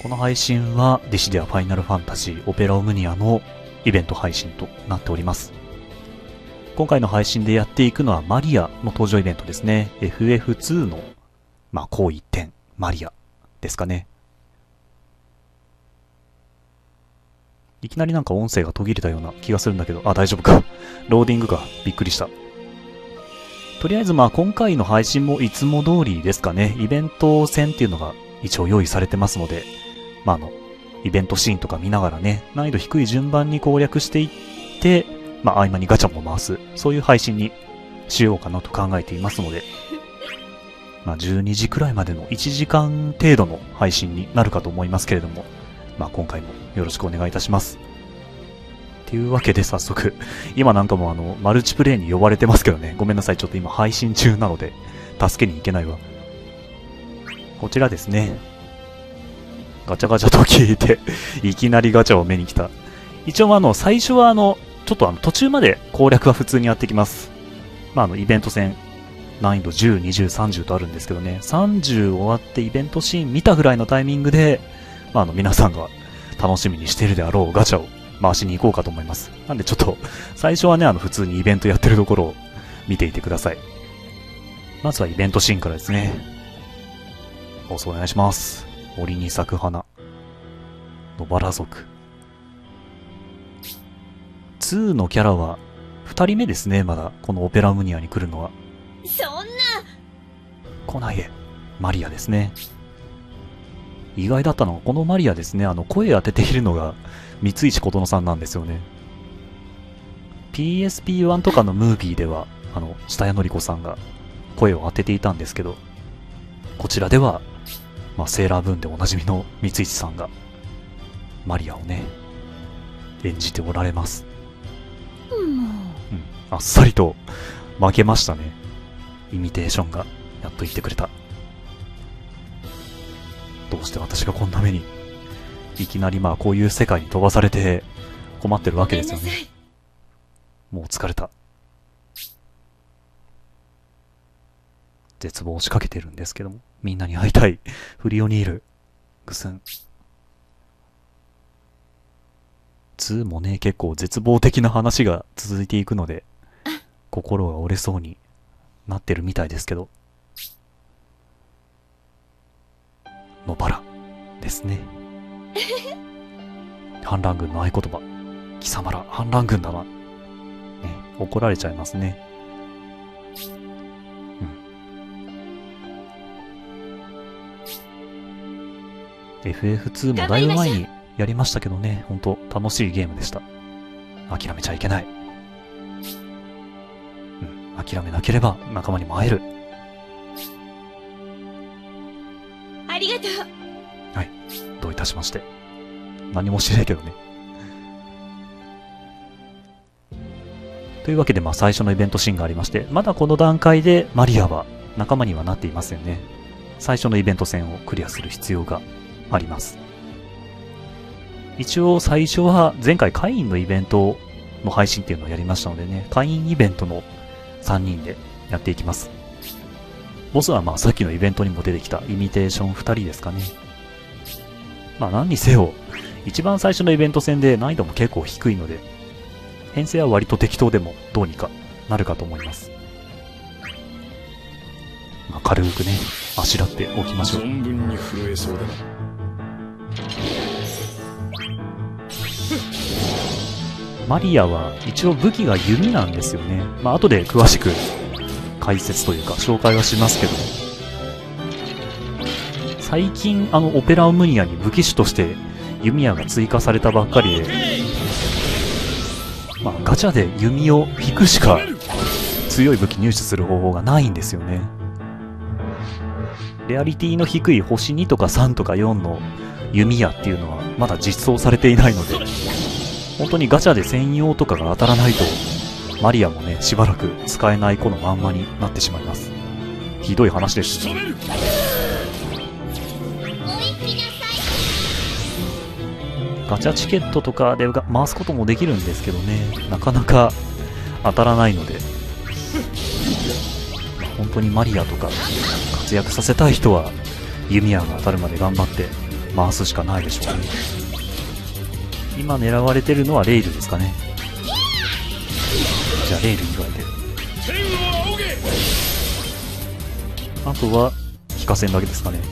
この配信はディシディアファイナルファンタジーオペラオムニアのイベント配信となっております。今回の配信でやっていくのはマリアの登場イベントですね。FF2 の、後一点、マリアですかね。いきなりなんか音声が途切れたような気がするんだけど、大丈夫か。ローディングか。びっくりした。とりあえず今回の配信もいつも通りですかね。イベント戦っていうのが一応用意されてますので、イベントシーンとか見ながらね、難易度低い順番に攻略していって、合間にガチャも回す、そういう配信にしようかなと考えていますので、12時くらいまでの1時間程度の配信になるかと思いますけれども、今回もよろしくお願いいたします。っていうわけで早速、今なんかもマルチプレイに呼ばれてますけどね、ごめんなさい、ちょっと今配信中なので、助けに行けないわ。こちらですね。ガチャガチャと聞いて、いきなりガチャを目に来た。一応最初はちょっと途中まで攻略は普通にやってきます。イベント戦、難易度10、20、30とあるんですけどね、30終わってイベントシーン見たぐらいのタイミングで、皆さんが楽しみにしているであろうガチャを回しに行こうかと思います。なんでちょっと、最初はね、普通にイベントやってるところを見ていてください。まずはイベントシーンからですね。放送お願いします。森に咲く花。野原族。2のキャラは2人目ですね、まだ。このオペラムニアに来るのは。 そんな来ないで。マリアですね。意外だったのは、このマリアですね、声当てているのが、三石琴乃さんなんですよね。PSP1 とかのムービーでは、下谷のり子さんが声を当てていたんですけど、こちらでは、セーラームーンでおなじみの三石さんが、マリアをね、演じておられます。あっさりと負けましたね。イミテーションがやっと言ってくれた。どうして私がこんな目に、いきなりこういう世界に飛ばされて困ってるわけですよね。もう疲れた。絶望を仕掛けてるんですけども、みんなに会いたい。フリオニール。ぐすん。2もね、結構絶望的な話が続いていくので、心が折れそうになってるみたいですけど。野原ですね。反乱軍の合言葉。貴様ら反乱軍だな。ね、怒られちゃいますね。FF2 もだいぶ前にやりましたけどね、ほんと楽しいゲームでした。諦めちゃいけない。諦めなければ仲間にも会える。 ありがとう。 はい、どういたしまして。何もしてないけどね。というわけで最初のイベントシーンがありまして、まだこの段階でマリアは仲間にはなっていませんね。最初のイベント戦をクリアする必要があります。一応最初は前回カインのイベントの配信っていうのをやりましたのでね、カインイベントの3人でやっていきます。ボスはさっきのイベントにも出てきたイミテーション2人ですかね。何にせよ、一番最初のイベント戦で難易度も結構低いので、編成は割と適当でもどうにかなるかと思います。軽くね、あしらっておきましょう。存分に震えそうだな。マリアは一応武器が弓なんですよね。後で詳しく解説というか紹介はしますけど、最近オペラオムニアに武器種として弓矢が追加されたばっかりで、ガチャで弓を引くしか強い武器入手する方法がないんですよね。レアリティの低い星2とか3とか4の弓矢っていうのはまだ実装されていないので、本当にガチャで専用とかが当たらないと、マリアもね、しばらく使えない子のまんまになってしまいます。ひどい話です。ガチャチケットとかで回すこともできるんですけどね、なかなか当たらないので、本当にマリアとか活躍させたい人は弓矢が当たるまで頑張って回すしかないでしょうね。今狙われてるのはレイルですかね。じゃあレイル以外で。あとは非化線だけですかね。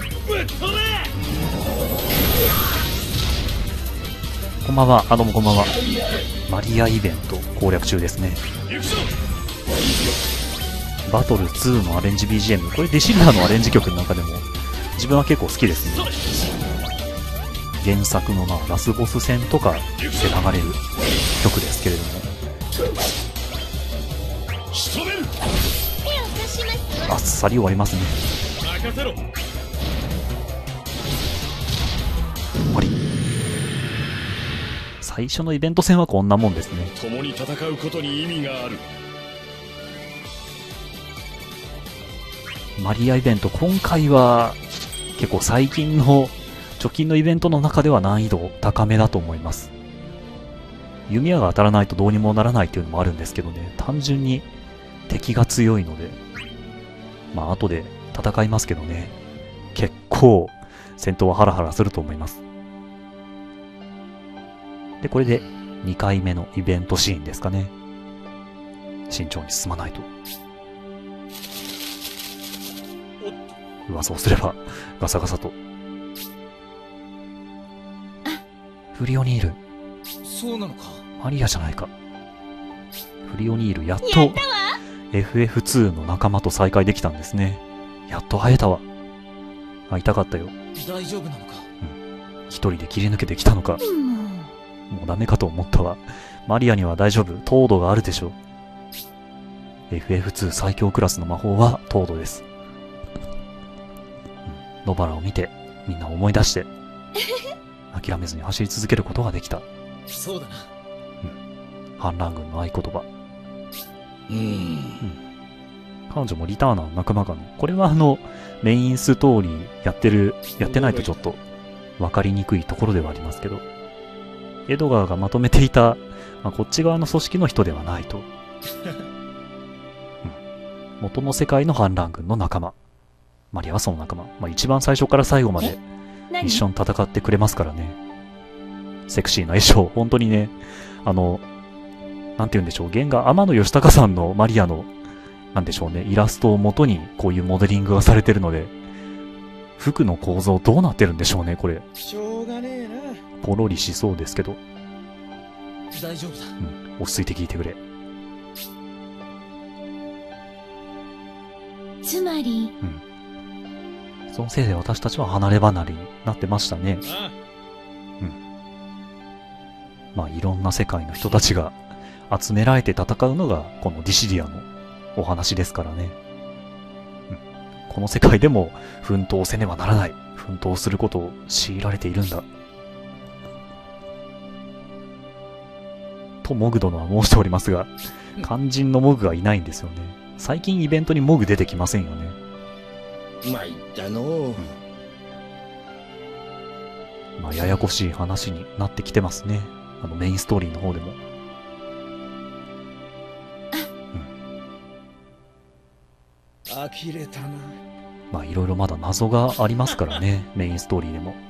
こんばんは。どうもこんばんは。マリアイベント攻略中ですね。バトル2のアレンジ BGM、これデシルダーのアレンジ曲の中でも自分は結構好きですね。原作のラスボス戦とかで流れる曲ですけれども、あっさり終わりますね。終わり。最初のイベント戦はこんなもんですね。 共に戦うことに意味がある。 マリアイベント、今回は結構最近の直近のイベントの中では難易度高めだと思います。弓矢が当たらないとどうにもならないっていうのもあるんですけどね、単純に敵が強いので、まあ後で戦いますけどね、結構戦闘はハラハラすると思います。で、これで2回目のイベントシーンですかね。慎重に進まないと。そうすればガサガサと。フリオニール。 そうなのか。 マリアじゃないか。フリオニール、やっと FF2 の仲間と再会できたんですね。やっと会えたわ。会いたかったよ。 大丈夫なのか。 一人で切り抜けてきたのか。もうダメかと思ったわ。マリアには大丈夫。糖度があるでしょう。FF2 最強クラスの魔法は糖度です。野原を見て、みんな思い出して、諦めずに走り続けることができた。 そうだな。 反乱軍の合言葉。彼女もリターナーの仲間かの。これはメインストーリーやってないとちょっと分かりにくいところではありますけど、エドガーがまとめていた、こっち側の組織の人ではないと。元の世界の反乱軍の仲間。マリアはその仲間。一番最初から最後まで一緒に戦ってくれますからね。セクシーな衣装。本当にね、なんて言うんでしょう。原画、天野義高さんのマリアの、なんでしょうね、イラストを元にこういうモデリングがされてるので、服の構造どうなってるんでしょうね、これ。 しょうがねえな。 ポロリしそうですけど。 大丈夫だ。 落ち着いて聞いてくれ。 つまり、 そのせいで私たちは離れ離れになってましたね。いろんな世界の人たちが集められて戦うのがこのディシディアのお話ですからね。この世界でも奮闘せねばならない。奮闘することを強いられているんだ。とモグ殿は申しておりますが、肝心のモグがいないんですよね。最近イベントにモグ出てきませんよね。 参ったのう。 ややこしい話になってきてますね。メインストーリーの方でも。 呆れたな。 いろいろまだ謎がありますからね、メインストーリーでも。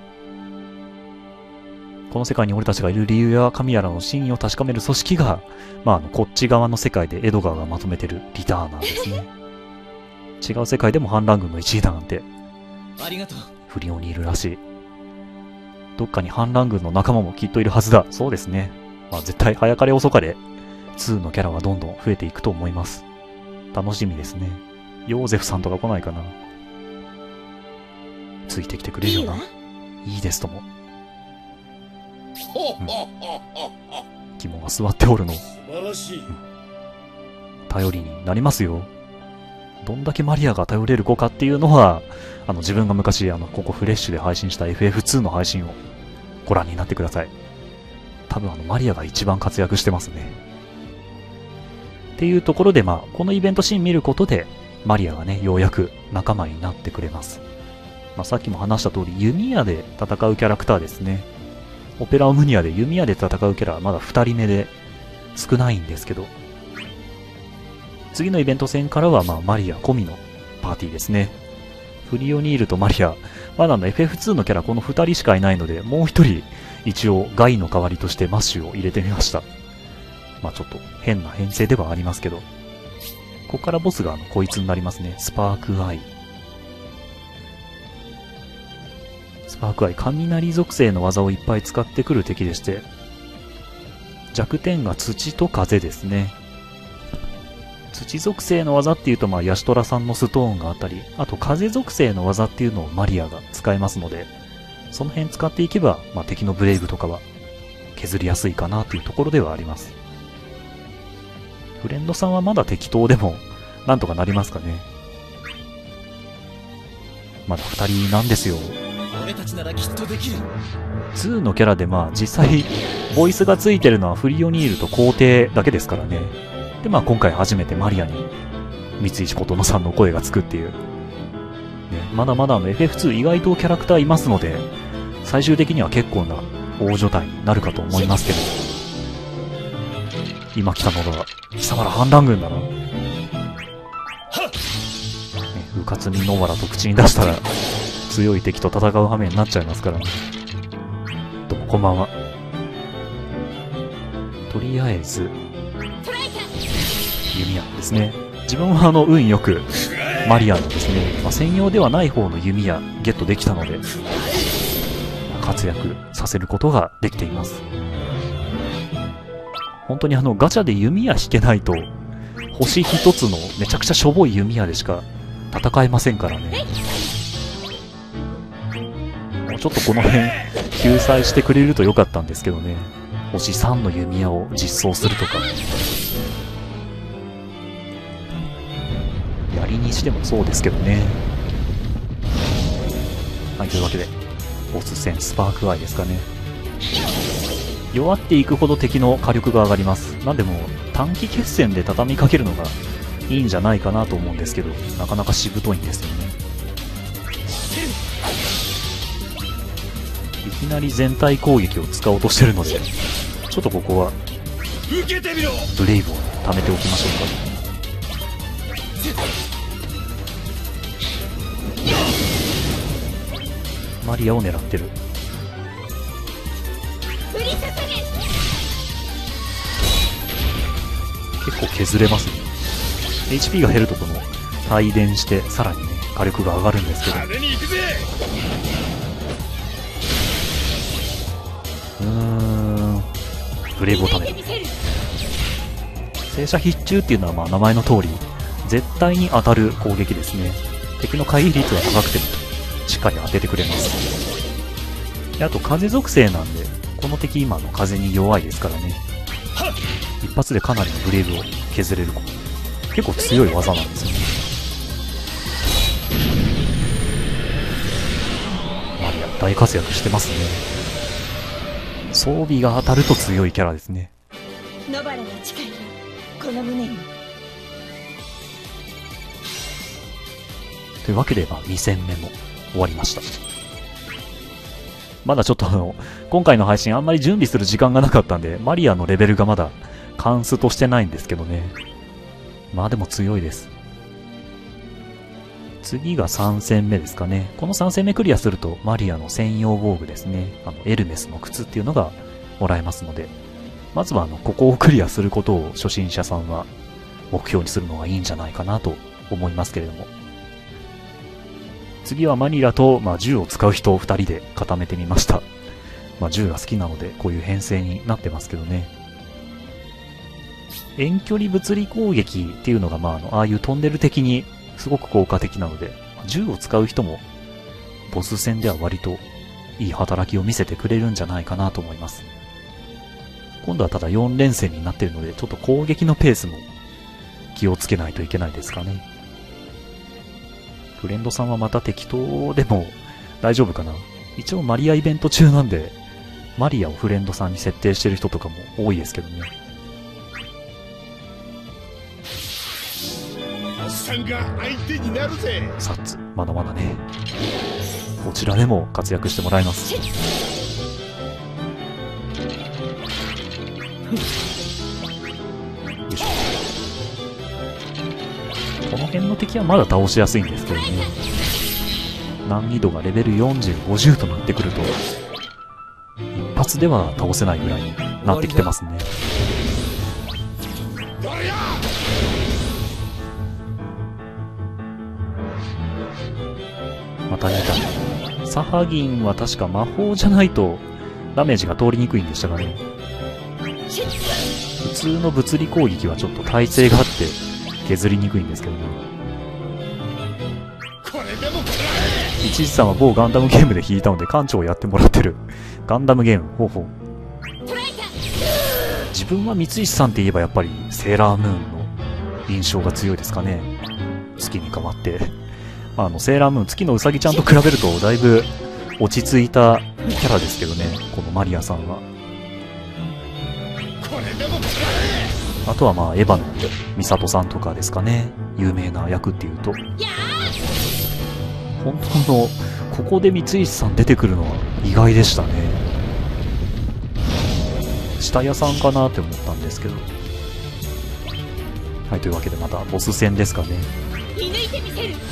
この世界に俺たちがいる理由や神谷の真意を確かめる組織が、こっち側の世界でエドガーがまとめてるリターナーですね。違う世界でも反乱軍の一位だなんて。 ありがとう。 フリオにいるらしい。どっかに反乱軍の仲間もきっといるはずだ。そうですね。絶対早かれ遅かれ、2のキャラはどんどん増えていくと思います。楽しみですね。ヨーゼフさんとか来ないかな。ついてきてくれるよな。いいですとも。肝が座っておるの。 素晴らしい。 頼りになりますよ。どんだけマリアが頼れる子かっていうのは、自分が昔、ここフレッシュで配信した FF2 の配信をご覧になってください。多分マリアが一番活躍してますね。っていうところで、このイベントシーン見ることで、マリアがね、ようやく仲間になってくれます。さっきも話した通り、弓矢で戦うキャラクターですね。オペラオムニアで弓矢で戦うキャラはまだ2人目で少ないんですけど、次のイベント戦からはマリア込みのパーティーですね。 フリオニールとマリア、まだFF2 のキャラこの2人しかいないので、もう1人一応ガイの代わりとしてマッシュを入れてみました。まあちょっと変な編成ではありますけど。ここからボスがこいつになりますね。スパークアイ。スパークアイ、雷属性の技をいっぱい使ってくる敵でして、弱点が土と風ですね。土属性の技っていうと、ヤシトラさんのストーンがあったり、あと風属性の技っていうのをマリアが使えますので、その辺使っていけば、敵のブレイブとかは削りやすいかなというところではあります。フレンドさんはまだ適当でも、なんとかなりますかね。まだ2人なんですよ。 俺たちならきっとできる。 2のキャラで実際、ボイスがついてるのはフリオニールと皇帝だけですからね。で、今回初めてマリアに三石琴乃さんの声がつくっていう。ね、まだまだFF2 意外とキャラクターいますので、最終的には結構な大所帯になるかと思いますけど。今来たのが、貴様ら反乱軍だな。ね、うかつみ野原と口に出したら、強い敵と戦う羽目になっちゃいますからね。どうもこんばんは。とりあえず、弓矢ですね。自分は運よく、マリアのですね、専用ではない方の弓矢ゲットできたので、活躍させることができています。本当にガチャで弓矢引けないと、星一つのめちゃくちゃしょぼい弓矢でしか戦えませんからね。もうちょっとこの辺、救済してくれるとよかったんですけどね。星3の弓矢を実装するとか。槍にしてもそうですけどね。はい、というわけで、ボス戦スパークアイですかね。弱っていくほど敵の火力が上がります。なんでも短期決戦で畳みかけるのがいいんじゃないかなと思うんですけど、なかなかしぶといんですよね。いきなり全体攻撃を使おうとしてるので、ちょっとここはブレイブを貯めておきましょうか。マリアを狙ってる。結構削れますね。HP が減るとこの帯電してさらにね火力が上がるんですけど、ブレイブを貯める。正射必中っていうのは名前の通り絶対に当たる攻撃ですね。敵の回避率が高くてもしっかり当ててくれます。であと風属性なんで、この敵今の風に弱いですからね、一発でかなりのブレイブを削れる。結構強い技なんですよね。マリア大活躍してますね。装備が当たると強いキャラですね。 野原の誓いをこの胸に。 というわけで、2戦目も終わりました。まだちょっと今回の配信あんまり準備する時間がなかったんで、マリアのレベルがまだカンストしてないんですけどね。でも強いです。次が3戦目ですかね。この3戦目クリアすると、マリアの専用防具ですね。エルメスの靴っていうのがもらえますので、まずはここをクリアすることを初心者さんは目標にするのがいいんじゃないかなと思いますけれども。次はマニラと、銃を使う人を2人で固めてみました。銃が好きなのでこういう編成になってますけどね。遠距離物理攻撃っていうのが、ああいうトンネル的にすごく効果的なので、銃を使う人もボス戦では割といい働きを見せてくれるんじゃないかなと思います。今度はただ4連戦になっているので、ちょっと攻撃のペースも気をつけないといけないですかね。フレンドさんはまた適当でも大丈夫かな。一応マリアイベント中なんで、マリアをフレンドさんに設定してる人とかも多いですけどね。サッツ、まだまだね。こちらでも活躍してもらいます。よいしょ。この辺の敵はまだ倒しやすいんですけどね。 難易度がレベル40、50となってくると、一発では倒せないぐらいになってきてますね。また2体。サハギンは確か魔法じゃないとダメージが通りにくいんでしたがね。普通の物理攻撃はちょっと耐性があって削りにくいんですけどね。一時さんは某ガンダムゲームで弾いたので館長をやってもらってる。ガンダムゲーム。ほうほう。自分は三石さんって言えばやっぱりセーラームーンの印象が強いですかね。月に変わって。セーラームーン、月のうさぎちゃんと比べるとだいぶ落ち着いたキャラですけどね、このマリアさんは。あとはまあ、エヴァのミサトさんとかですかね。有名な役っていうと。本当の、ここで三石さん出てくるのは意外でしたね。下屋さんかなって思ったんですけど。はい、というわけでまたボス戦ですかね。 射抜いてみせる。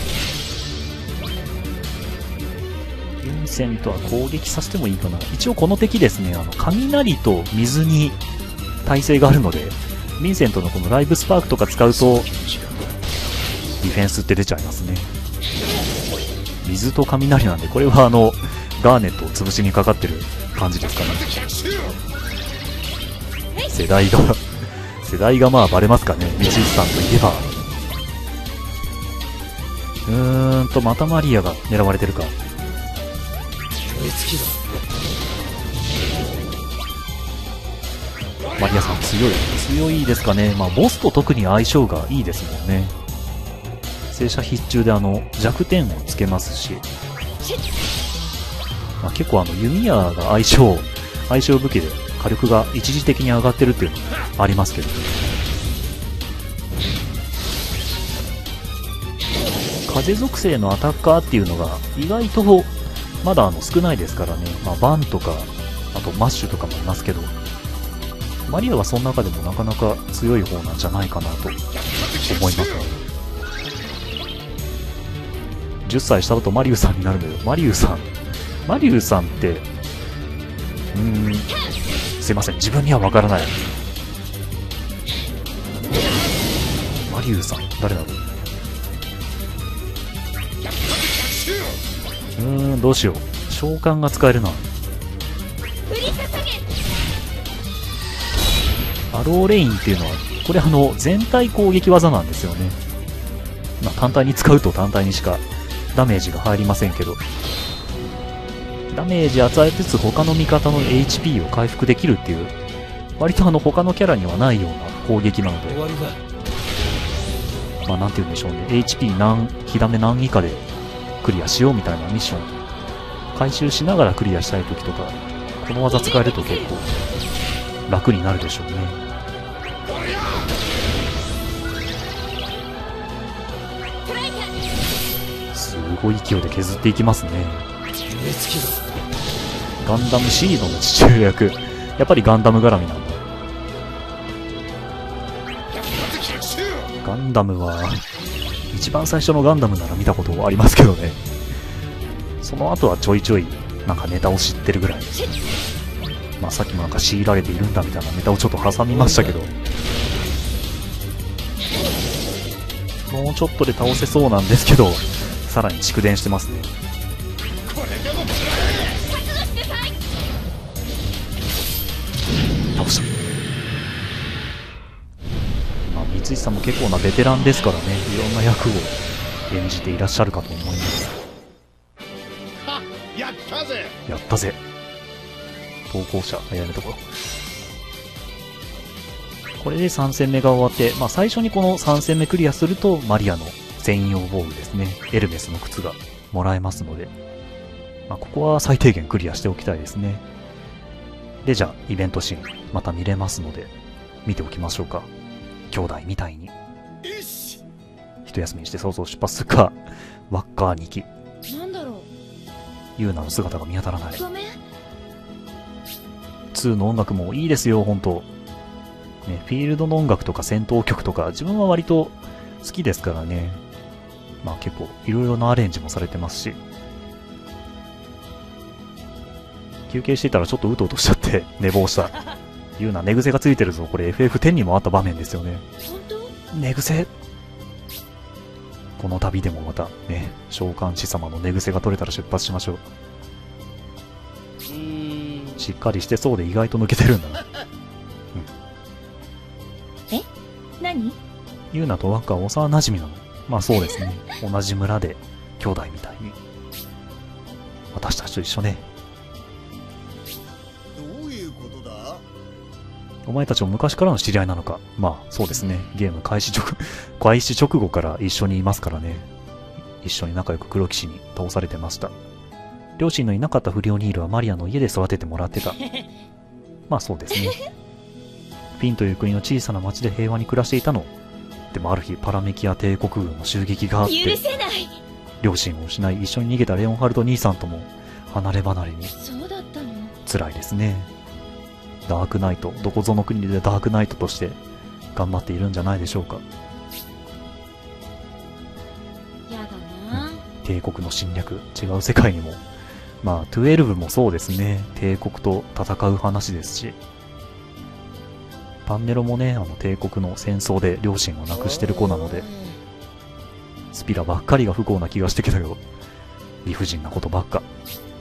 ヴィンセントは攻撃させてもいいかな。一応この敵ですね、雷と水に耐性があるので、ヴィンセントのこのライブスパークとか使うと、ディフェンスって出ちゃいますね。水と雷なんで、これはガーネットを潰しにかかってる感じですかね。世代がまあバレますかね、三石さんといえば。またマリアが狙われてるか。マリアさん強いですかね。まあボスと特に相性がいいですもんね。正射必中で弱点をつけますし、まあ、結構弓矢が相性武器で火力が一時的に上がってるっていうのもありますけどね。風属性のアタッカーっていうのが意外とまだ少ないですからね。まあ、バンとか、あとマッシュとかもいますけど、マリアはその中でもなかなか強い方なんじゃないかなと思いますね。10歳下だとマリウさんになるのよ。マリウさんって、すいません、自分にはわからない。マリウさん、誰だろう。どうしよう。召喚が使えるな。アローレインっていうのは、これ全体攻撃技なんですよね。まあ、単体に使うと単体にしかダメージが入りませんけど、ダメージ与えつつ他の味方の HP を回復できるっていう、割と他のキャラにはないような攻撃なので、まあなんて言うんでしょうね、HP 火ダメ何以下でクリアしようみたいなミッション回収しながらクリアしたい時とか、この技使えると結構楽になるでしょうね。すごい勢いで削っていきますね。ガンダムシードの父親役、やっぱりガンダム絡みなんだ。ガンダムは一番最初のガンダムなら見たことありますけどね。その後はちょいちょいなんかネタを知ってるぐらい。まあさっきもなんか強いられているんだみたいなネタをちょっと挟みましたけど、もうちょっとで倒せそうなんですけど、さらに蓄電してますね。倒した。まあ、三石さんも結構なベテランですからね、いろんな役を演じていらっしゃるかと思います。 やったぜ。 やったぜ。投稿者、やめとこう。これで3戦目が終わって、まあ最初にこの3戦目クリアすると、マリアの専用防具ですね。エルメスの靴がもらえますので、まあここは最低限クリアしておきたいですね。で、じゃあ、イベントシーン、また見れますので、見ておきましょうか。兄弟みたいに。一休みにして早々出発するか、ワッカー2機。 なんだろう。 ユーナの姿が見当たらない。 ごめん。 2の音楽もいいですよ、ほんと。ね、フィールドの音楽とか戦闘曲とか、自分は割と好きですからね。 まあ結構いろいろなアレンジもされてますし、休憩していたらちょっとうとうとしちゃって寝坊した。いうな、寝癖がついてるぞ。これ FF10 にもあった場面ですよね。 本当？ 寝癖。この旅でもまたね、召喚師様の寝癖が取れたら出発しましょう。しっかりしてそうで意外と抜けてるんだな。 何？ ユーナとワッカは幼馴染なの。まあそうですね。同じ村で兄弟みたいに。私たちと一緒ね。 どういうことだ？ お前たちも昔からの知り合いなのか。まあそうですね。ゲーム開始直後から一緒にいますからね。一緒に仲良く黒騎士に倒されてました。両親のいなかったフリオニールはマリアの家で育ててもらってた。まあそうですね。フィンという国の小さな町で平和に暮らしていたの。でもある日パラメキア帝国軍の襲撃があって、 許せない。 両親を失い一緒に逃げたレオンハルト兄さんとも離れ離れに。 そうだったの？ 辛いですね。ダークナイト、どこぞの国でダークナイトとして頑張っているんじゃないでしょうか。 やだな。 帝国の侵略、違う世界にも。まあ12もそうですね。帝国と戦う話ですし、パンネロもね、帝国の戦争で両親を亡くしてる子なので、スピラばっかりが不幸な気がしてきたけど、理不尽なことばっか。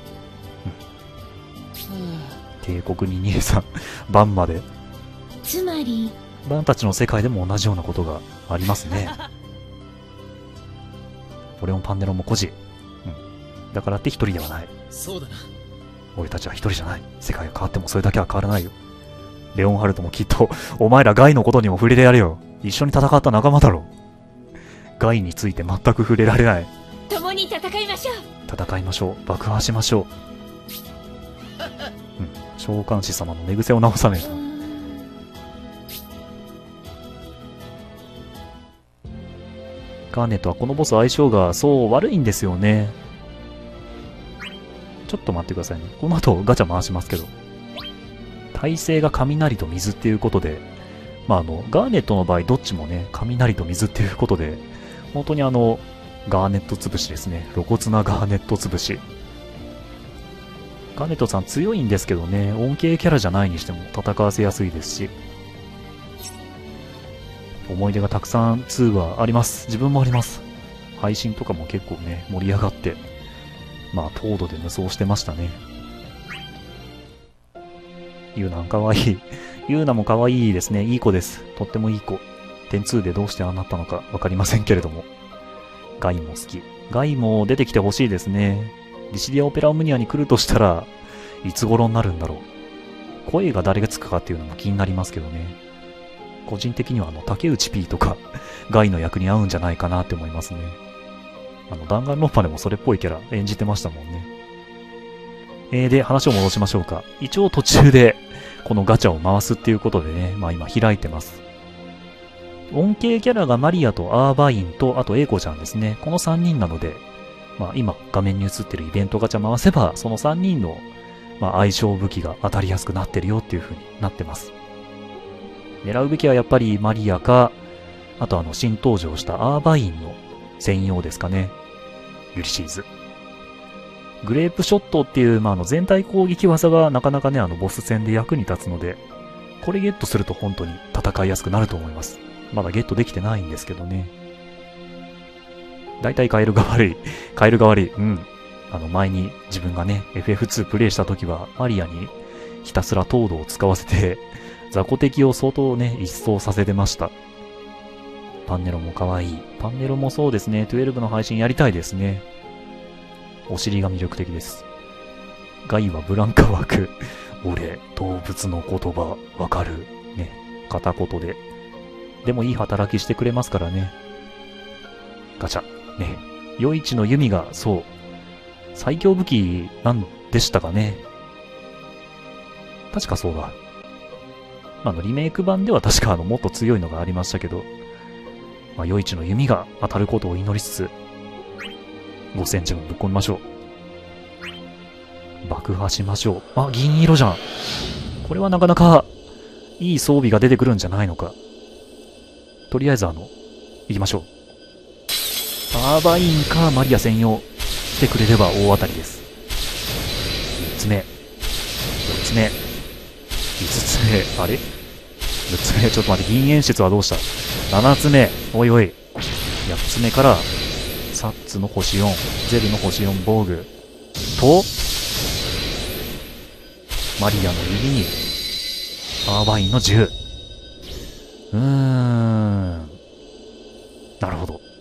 帝国に兄さん、バンまで。 つまりバンたちの世界でも同じようなことがありますね。俺もパンネロも孤児。だからって一人ではない。 そうだな。 俺たちは一人じゃない。世界が変わってもそれだけは変わらないよ。レオンハルトもきっと、お前らガイのことにも触れてやれよ。一緒に戦った仲間だろ。ガイについて全く触れられない。 共に戦いましょう。 戦いましょう。爆破しましょう。召喚師様の寝癖を直さねえと。ガーネットはこのボス相性がそう悪いんですよね。ちょっと待ってくださいね。この後ガチャ回しますけど。耐性が雷と水っていうことで、まあガーネットの場合どっちもね、雷と水っていうことで、本当にガーネット潰しですね。露骨なガーネット潰し。ガーネットさん強いんですけどね、恩恵キャラじゃないにしても戦わせやすいですし、思い出がたくさん2はあります。自分もあります。配信とかも結構ね、盛り上がって、まあ、糖度で無双してましたね。ユーナかわいい。ユーナもかわいいですね。いい子です。とってもいい子。点2でどうしてああなったのかわかりませんけれども。ガイも好き。ガイも出てきてほしいですね。リシリアオペラオムニアに来るとしたらいつ頃になるんだろう。声が誰がつくかっていうのも気になりますけどね。個人的には竹内 P とかガイの役に合うんじゃないかなって思いますね。弾丸論破でもそれっぽいキャラ演じてましたもんね。で、話を戻しましょうか。一応途中でこのガチャを回すっていうことでね、まあ今開いてます。恩恵キャラがマリアとアーバインと、あとエイコちゃんですね。この3人なので、まあ今画面に映ってるイベントガチャ回せば、その3人の、まあ、相性武器が当たりやすくなってるよっていう風になってます。狙うべきはやっぱりマリアか、あと新登場したアーバインの専用ですかね。ユリシーズ。グレープショットっていう、まあ、全体攻撃技がなかなかね、ボス戦で役に立つので、これゲットすると本当に戦いやすくなると思います。まだゲットできてないんですけどね。だいたいカエルが悪い。カエルが悪い。前に自分がね、FF2 プレイした時は、マリアにひたすら糖度を使わせて、雑魚敵を相当ね、一掃させてました。パンネロも可愛い。パンネロもそうですね、12の配信やりたいですね。お尻が魅力的です。ガイはブランカ枠。俺、動物の言葉、わかる。ね、片言で。でもいい働きしてくれますからね。ガチャ。ね。余市の弓が、そう。最強武器なんでしたかね。確かそうだ。リメイク版では確かもっと強いのがありましたけど、まあ、余市の弓が当たることを祈りつつ、5センチもぶっ込みましょう。爆破しましょう。あ、銀色じゃん。これはなかなかいい装備が出てくるんじゃないのか。とりあえず行きましょう。 アーバインかマリア専用来てくれれば大当たりです。3つ目、4つ目、5つ目、あれ ?6 つ目、ちょっと待って、銀演出はどうした？ 7 つ目、おいおい。8つ目から、サッツの星4、ゼルの星4防具と、マリアの指に、アーバインの10。なるほど。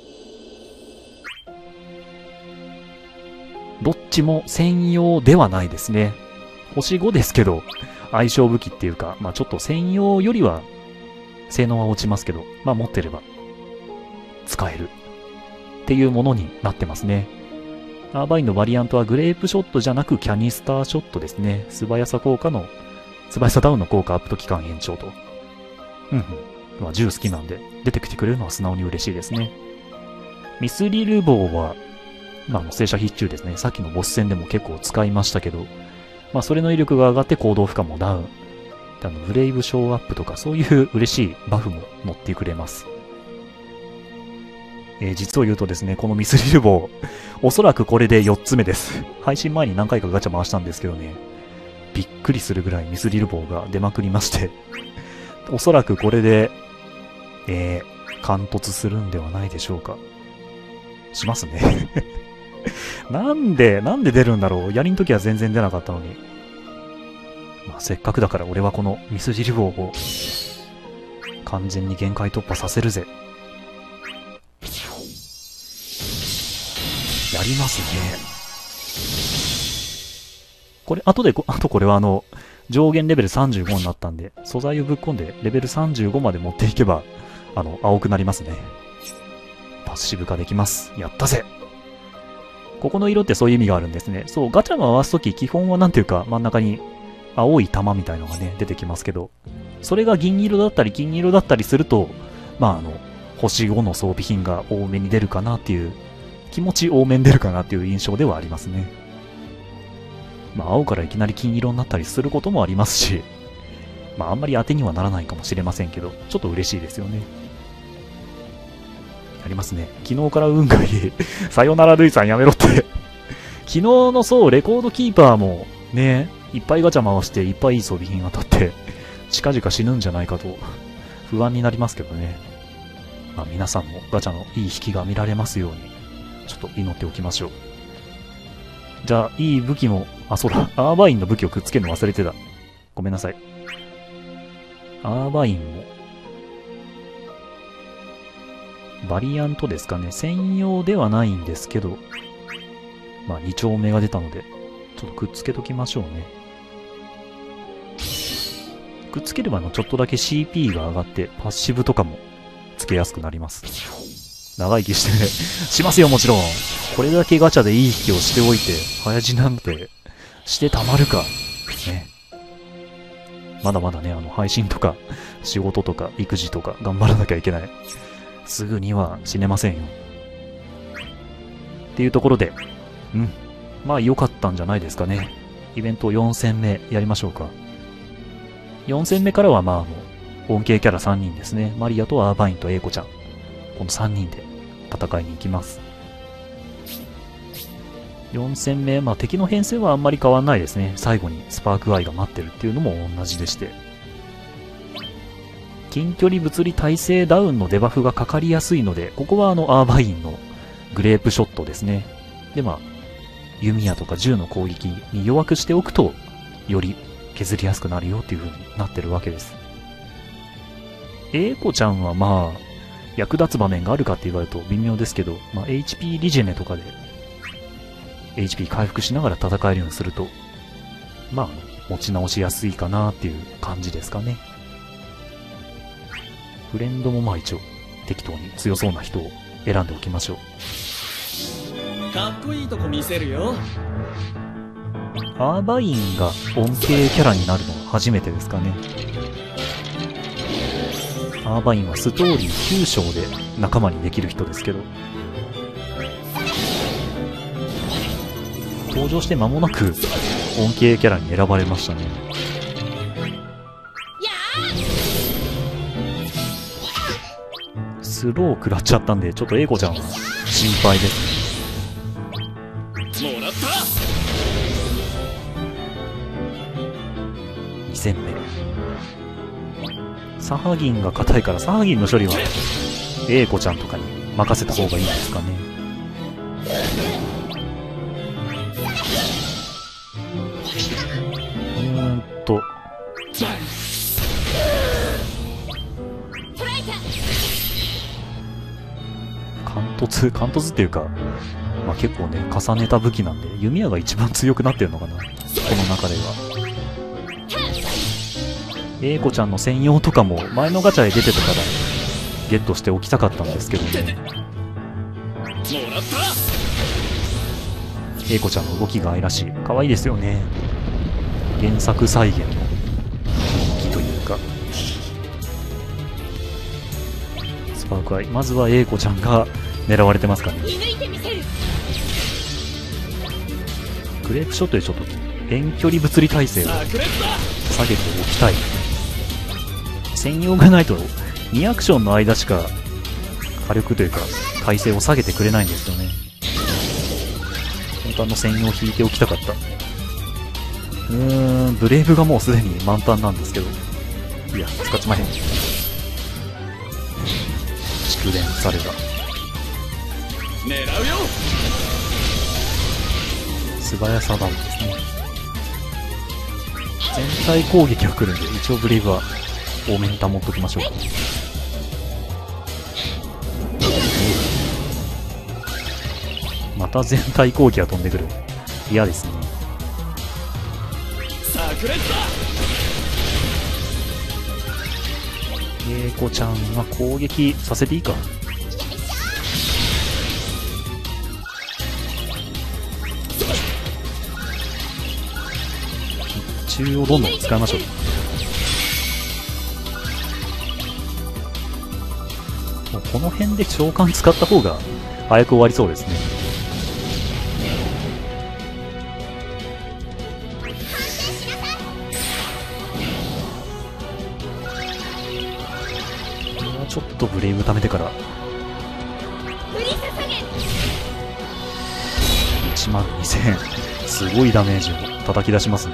どっちも専用ではないですね。星5ですけど、相性武器っていうか、まあちょっと専用よりは、性能は落ちますけど、まあ持ってれば、使える。っていうものになってますね。アーバインのバリアントはグレープショットじゃなくキャニスターショットですね。素早さダウンの効果アップと期間延長と。まあ銃好きなんで、出てきてくれるのは素直に嬉しいですね。ミスリル棒は、まあ正射必中ですね。さっきのボス戦でも結構使いましたけど、まあそれの威力が上がって行動負荷もダウン。ブレイブショーアップとかそういう嬉しいバフも持ってくれます。実を言うとですね、このミスリル棒、おそらくこれで4つ目です。配信前に何回かガチャ回したんですけどね、びっくりするぐらいミスリル棒が出まくりまして、おそらくこれで、貫突するんではないでしょうか。しますね。なんで出るんだろう。やりんときは全然出なかったのに。まあ、せっかくだから俺はこのミスリル棒を完全に限界突破させるぜ。やりますね。これ、あとこれは上限レベル35になったんで、素材をぶっ込んでレベル35まで持っていけば、青くなりますね。パッシブ化できます。やったぜ。ここの色ってそういう意味があるんですね。そう、ガチャ回すとき基本はなんていうか真ん中に青い玉みたいのがね、出てきますけど、それが銀色だったり金色だったりすると、まあ星5の装備品が多めに出るかなっていう、気持ち多めに出るかなっていう印象ではありますね。まあ青からいきなり金色になったりすることもありますし、まああんまり当てにはならないかもしれませんけど、ちょっと嬉しいですよね。やりますね。昨日から運がいい。さよならルイさんやめろって。昨日のそう、レコードキーパーもね、いっぱいガチャ回していっぱいいい装備品当たって、近々死ぬんじゃないかと不安になりますけどね。まあ皆さんもガチャのいい引きが見られますように、ちょっと祈っておきましょう。じゃあ、いい武器も、そうだ、アーバインの武器をくっつけるの忘れてた。ごめんなさい。アーバインも、バリアントですかね。専用ではないんですけど、まあ2丁目が出たので、ちょっとくっつけときましょうね。くっつければちょっとだけ CP が上がって、パッシブとかもつけやすくなります。長生きしてね。しますよ、もちろん。これだけガチャでいい引きをしておいて、早死なんてしてたまるか。ね。まだまだね、配信とか、仕事とか、育児とか、頑張らなきゃいけない。すぐには死ねませんよ。っていうところで、まあ良かったんじゃないですかね。イベント4戦目やりましょうか。4戦目からはまあ恩恵キャラ3人ですね。マリアとアーバインとエイコちゃん。この3人で戦いに行きます。4戦目、まあ敵の編成はあんまり変わんないですね。最後にスパークアイが待ってるっていうのも同じでして。近距離物理耐性ダウンのデバフがかかりやすいので、ここはアーバインのグレープショットですね。でまあ、弓矢とか銃の攻撃に弱くしておくと、より削りやすくなるよっていう風になってるわけです。エイコちゃんはまあ、役立つ場面があるかって言われると微妙ですけど、まあ、HP リジェネとかで HP 回復しながら戦えるようにすると、まあ、持ち直しやすいかなっていう感じですかね。フレンドもまあ一応適当に強そうな人を選んでおきましょう。 かっこいいとこ見せるよ。 アーバインが恩恵キャラになるのは初めてですかね。アーバインはストーリー9章で仲間にできる人ですけど、登場して間もなく恩恵キャラに選ばれましたね。スロー食らっちゃったんで、ちょっとエイコちゃんは死心配ですね。 もらった 2戦目。サハギンが硬いから、サハギンの処理は英子ちゃんとかに任せた方がいいんですかね。貫突っていうか、まあ、結構ね、重ねた武器なんで、弓矢が一番強くなってるのかな、この中では。英子ちゃんの専用とかも前のガチャで出てたからゲットしておきたかったんですけどね。英子ちゃんの動きが愛らしい。可愛いですよね。原作再現の動きというか。スパークアイ、まずは英子ちゃんが狙われてますかね。グレープショットでちょっと遠距離物理耐性を下げておきたい。専用がないと2アクションの間しか火力というか耐性を下げてくれないんですよね。本当専用引いておきたかった。ブレイブがもうすでに満タンなんですけど、いや使っちまへん。蓄電された。 狙うよ。 素早さダウンですね。全体攻撃が来るんで、一応ブレイブは多めに保っときましょうか。また全体攻撃が飛んでくる。嫌ですね。英子ちゃんは攻撃させていいか。中をどんどん使いましょう。もうこの辺で召喚使った方が早く終わりそうですね。もうちょっとブレイブ貯めてから。12000、すごいダメージを叩き出しますね。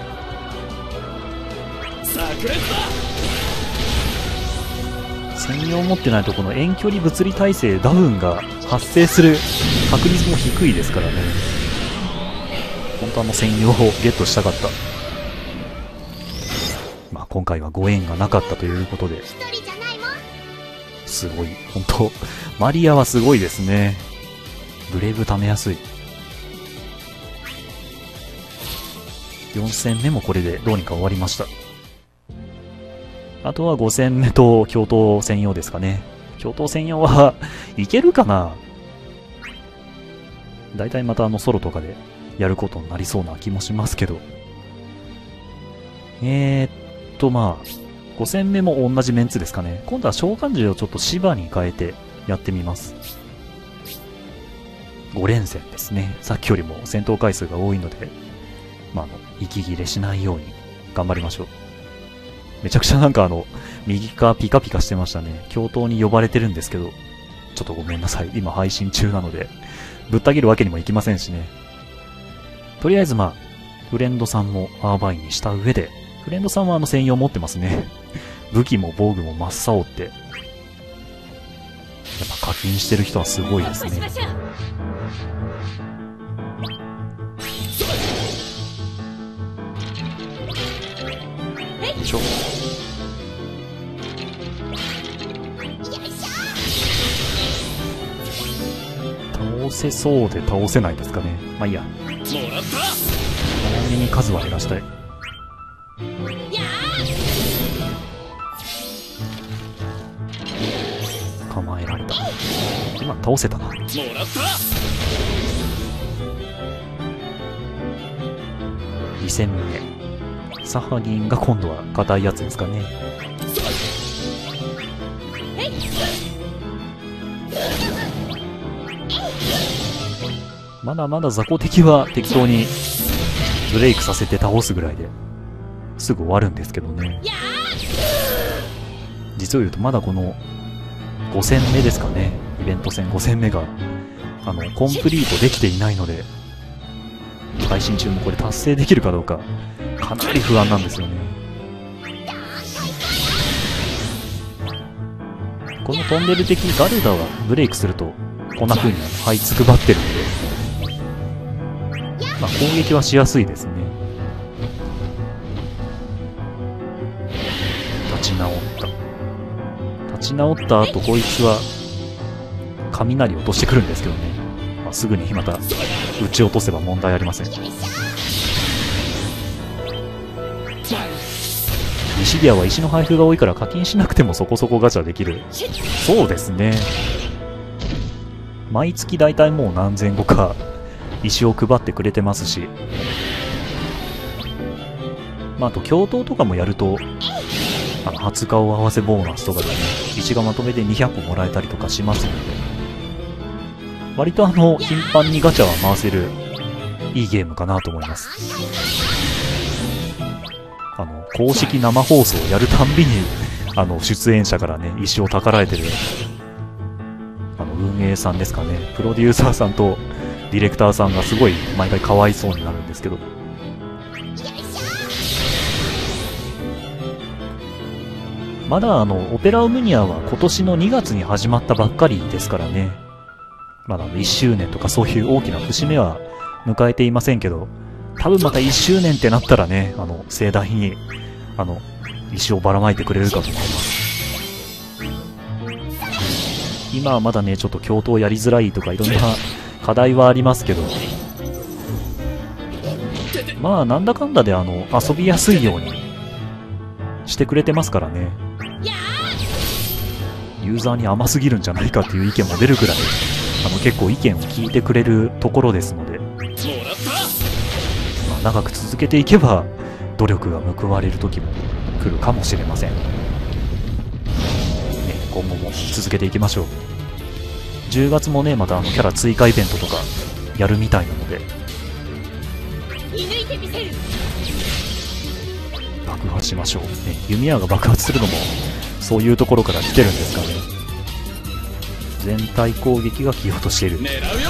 専用持ってないとこの遠距離物理耐性ダウンが発生する確率も低いですからね。本当は専用をゲットしたかった。まあ今回はご縁がなかったということで、すごい本当マリアはすごいですね。ブレイブ貯めやすい。4戦目もこれでどうにか終わりました。あとは5戦目と共闘専用ですかね。共闘専用はいけるかな。だいたいまたソロとかでやることになりそうな気もしますけど。まあ、5戦目も同じメンツですかね。今度は召喚獣をちょっと芝に変えてやってみます。5連戦ですね。さっきよりも戦闘回数が多いので、まあ、息切れしないように頑張りましょう。めちゃくちゃなんか右側ピカピカしてましたね。共闘に呼ばれてるんですけど、ちょっとごめんなさい。今配信中なので、ぶった切るわけにもいきませんしね。とりあえずまあ、フレンドさんもアーバイにした上で、フレンドさんは専用持ってますね。武器も防具も真っ青って。やっぱ課金してる人はすごいですね。よいしょ。倒せそうで倒せないですかね。まあいいや。早めに数は減らしたい。構えられた。今倒せたな。2戦目。サハギンが今度は硬いやつですかね。まだまだ雑魚敵は適当にブレイクさせて倒すぐらいですぐ終わるんですけどね。実を言うとまだこの5戦目ですかね。イベント戦5戦目がコンプリートできていないので、配信中もこれ達成できるかどうか、かなり不安なんですよね。このトンネル的ガルダはブレイクすると、こんな風に這いつくばってるので、まあ、攻撃はしやすいですね。立ち直った後、こいつは雷を落としてくるんですけどね、まあ、すぐにまた撃ち落とせば問題ありません。西ギアは石の配布が多いから課金しなくてもそこそこガチャできる。そうですね。毎月だいたいもう何千個か石を配ってくれてますし、まあ、あと共闘とかもやると初顔合わせボーナスとかでね、石がまとめて200個もらえたりとかしますので、割と頻繁にガチャは回せるいいゲームかなと思います。公式生放送をやるたんびに出演者からね石をたかられてる運営さんですかね、プロデューサーさんとディレクターさんがすごい毎回かわいそうになるんですけど、まだオペラオムニアは今年の2月に始まったばっかりですからね、まだ1周年とかそういう大きな節目は迎えていませんけど、多分また1周年ってなったらね、盛大に石をばらまいてくれるかと思います。今はまだねちょっと共闘やりづらいとかいろんな課題はありますけど、まあなんだかんだで遊びやすいようにしてくれてますからね。ユーザーに甘すぎるんじゃないかっていう意見も出るくらい結構意見を聞いてくれるところですので、まあ、長く続けていけば努力が報われる時も来るかもしれません、ね、今後も続けていきましょう。10月もねまたキャラ追加イベントとかやるみたいなので、爆発しましょう、ね、弓矢が爆発するのもそういうところから来てるんですかね。全体攻撃が来ようとしている。 狙うよ。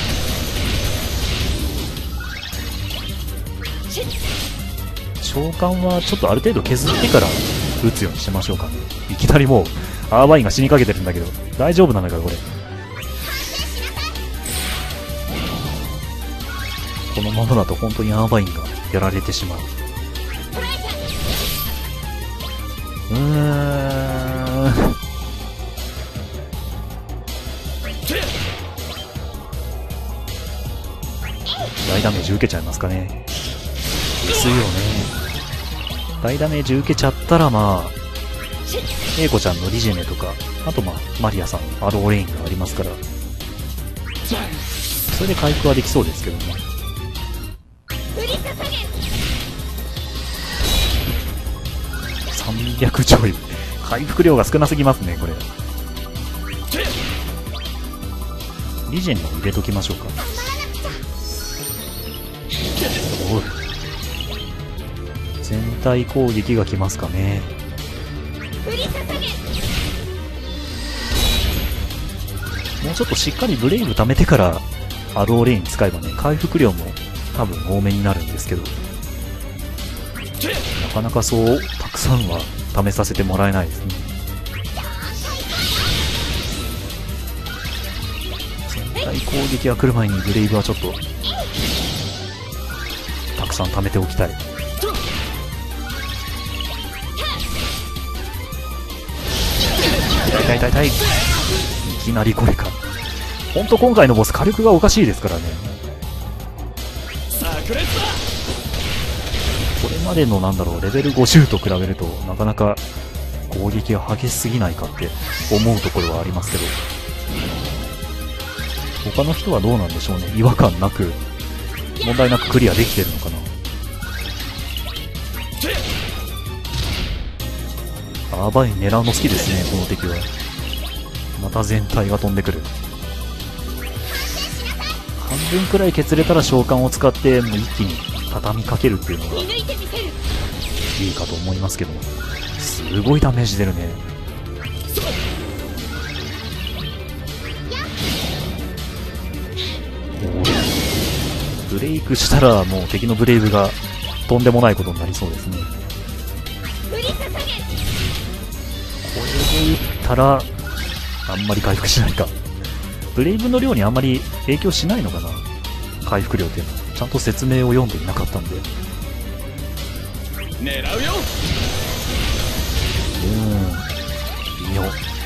召喚はちょっとある程度削ってから撃つようにしましょうかね。いきなりもうアーバインが死にかけてるんだけど大丈夫なんだからこれ。このままだと本当にアーバインがやられてしまう。大ダメージ受けちゃいますかね。ですよね。大ダメージ受けちゃったらまあ英子ちゃんのリジェネとか、あとまあマリアさんのアローレインがありますから、それで回復はできそうですけどね。300ちょい回復量が少なすぎますねこれ。リジェンを入れときましょうか。おい、全体攻撃が来ますかね。もうちょっとしっかりブレイブ貯めてからアローレイン使えばね回復量も多分多めになるんですけど、なかなかそうたくさんは試させてもらえないですね。全体攻撃が来る前にブレイブはちょっとたくさん貯めておきたい。痛い痛い痛い。いきなりこれか。ほんと今回のボス火力がおかしいですからね。これまでのなんだろうレベル50と比べるとなかなか攻撃が激しすぎないかって思うところはありますけど、他の人はどうなんでしょうね。違和感なく問題なくクリアできてるのかな。アーバイン狙うの好きですねこの敵は。また全体が飛んでくる。半分くらい削れたら召喚を使ってもう一気に畳みかけるっていうのがいいかと思いますけど、すごいダメージ出るね。 ブレイクしたらもう敵のブレイブがとんでもないことになりそうですね。 振り注げ。 これで打ったらあんまり回復しないか。ブレイブの量にあんまり影響しないのかな、回復量っていうのは。ちゃんと説明を読んでいなかったんで。 狙うよ。 微妙。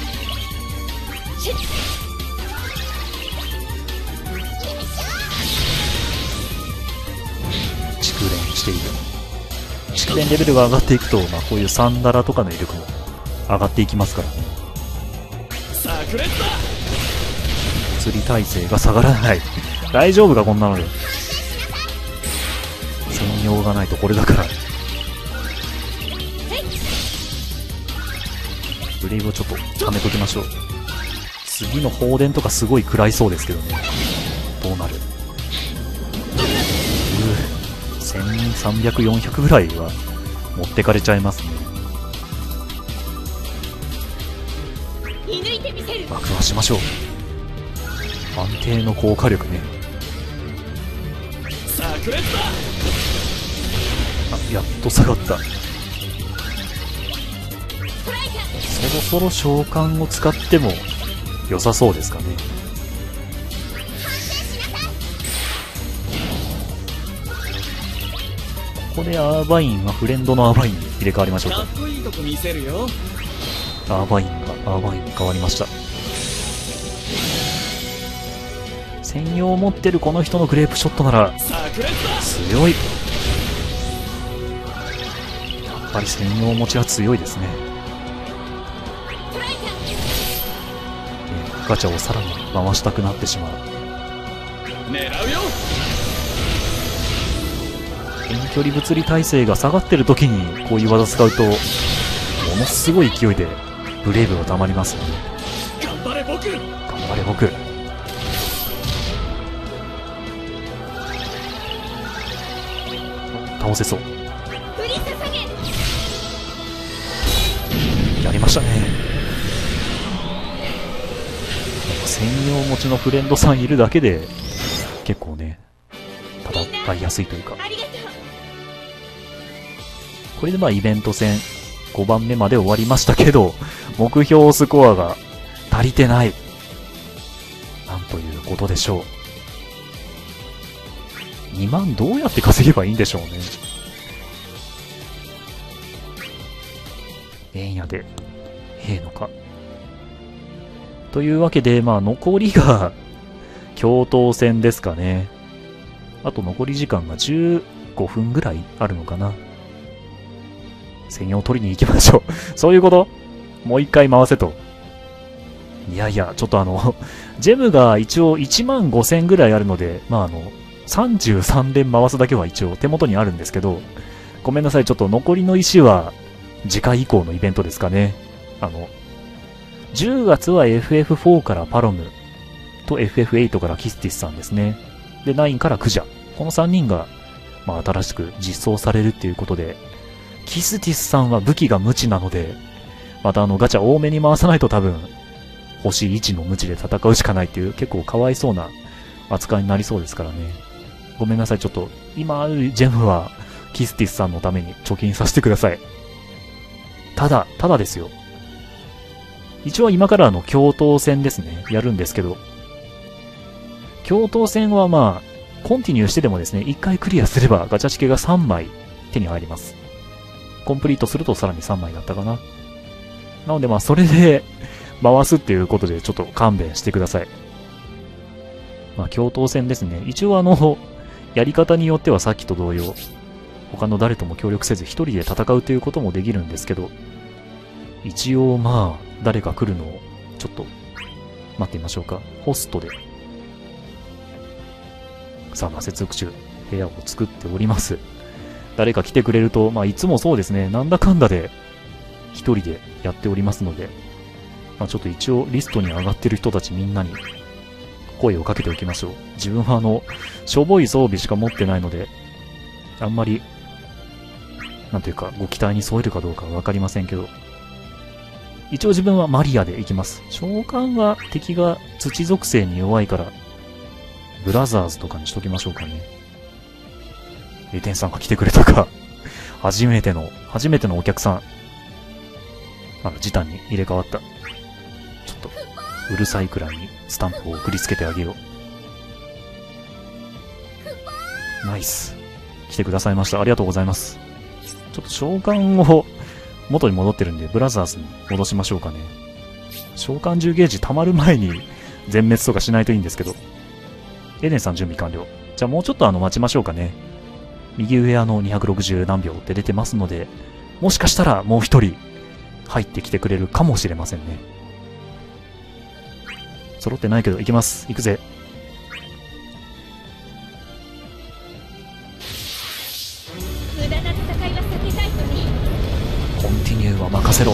蓄電している。蓄電レベルが上がっていくと、まあ、こういうサンダラとかの威力も上がっていきますからね。 炸裂だ。 釣り耐性が下がらない大丈夫かこんなので。専用がないとこれだから。ブレイブをちょっと溜めときましょう。次の放電とかすごい食らいそうですけどね。どうなる。1300、400ぐらいは持ってかれちゃいますね。 射抜いてみせる。 爆破しましょう。安定の効果力ね。 炸裂だ。 あ、やっと下がった。そろそろ召喚を使っても良さそうですかね。ここでアーバインはフレンドのアーバインに入れ替わりましょうか。 かっこいいとこ見せるよ。 アーバインに変わりました。専用を持ってるこの人のグレープショットなら炸裂だ。 強い。やっぱり専用持ちは強いですね。ガチャをさらに回したくなってしまう。 狙うよ。 遠距離物理耐性が下がってる時にこういう技使うとものすごい勢いでブレイブが溜まりますよね。 頑張れ僕。 頑張れ僕。倒せそう。 振り注げ。 やりましたね。専用持ちのフレンドさんいるだけで結構ね戦いやすいというか。 ありがとう。 これでまあイベント戦5番目まで終わりましたけど、目標スコアが足りてない。なんということでしょう。2万どうやって稼げばいいんでしょうね。円矢で兵のか。というわけで、まあ残りが共闘戦ですかね。あと残り時間が15分ぐらいあるのかな。専用取りに行きましょう。そういうこと？もう一回回せと。いやいや、ちょっとジェムが一応15000ぐらいあるので、まあ33連回すだけは一応手元にあるんですけど、ごめんなさい、ちょっと残りの石は次回以降のイベントですかね。10月は FF4 からパロムと FF8 からキスティスさんですね。で、9からクジャ。この3人が、まあ新しく実装されるっていうことで、キスティスさんは武器が無知なので、またガチャ多めに回さないと多分、星1の無知で戦うしかないっていう結構かわいそうな扱いになりそうですからね。ごめんなさい、ちょっと、今あるジェムは、キスティスさんのために貯金させてください。ただですよ。一応今から共闘戦ですね、やるんですけど、共闘戦はまあ、コンティニューしてでもですね、1回クリアすればガチャチケが3枚手に入ります。コンプリートするとさらに3枚だったかな。なのでまあ、それで回すっていうことでちょっと勘弁してください。まあ、共闘戦ですね。一応やり方によってはさっきと同様、他の誰とも協力せず一人で戦うということもできるんですけど、一応まあ、誰か来るのをちょっと待ってみましょうか。ホストで。さあ、まあ、接続中、部屋を作っております。誰か来てくれると、まあ、いつもそうですね、なんだかんだで一人でやっておりますので、まあ、ちょっと一応リストに上がってる人たちみんなに声をかけておきましょう。自分はしょぼい装備しか持ってないので、あんまり、なんていうか、ご期待に添えるかどうかはわかりませんけど、一応自分はマリアで行きます。召喚は敵が土属性に弱いから、ブラザーズとかにしときましょうかね。 エテンさんが来てくれたか。初めてのお客さん。ジタンに入れ替わった。ちょっと、うるさいくらいにスタンプを送りつけてあげよう。ナイス。来てくださいました。ありがとうございます。ちょっと召喚を元に戻ってるんで、ブラザーズに戻しましょうかね。召喚10ゲージ溜まる前に全滅とかしないといいんですけど。エデンさん準備完了。じゃあもうちょっと待ちましょうかね。右上260何秒って出てますので、もしかしたらもう一人入ってきてくれるかもしれませんね。揃ってないけど行きます。行くぜ。 無駄な戦いは避けたいとね。 コンティニューは任せろ。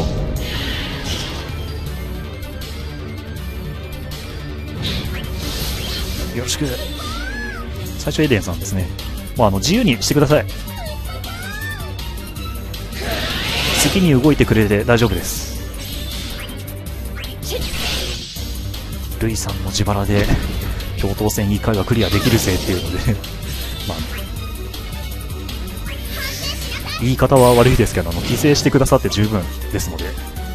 よろしく。最初エデンさんですね。もう自由にしてください。好きに動いてくれて大丈夫です。ルイさんの自腹で共闘戦1回はクリアできるぜっていうのでまあ言い方は悪いですけど犠牲してくださって十分ですので、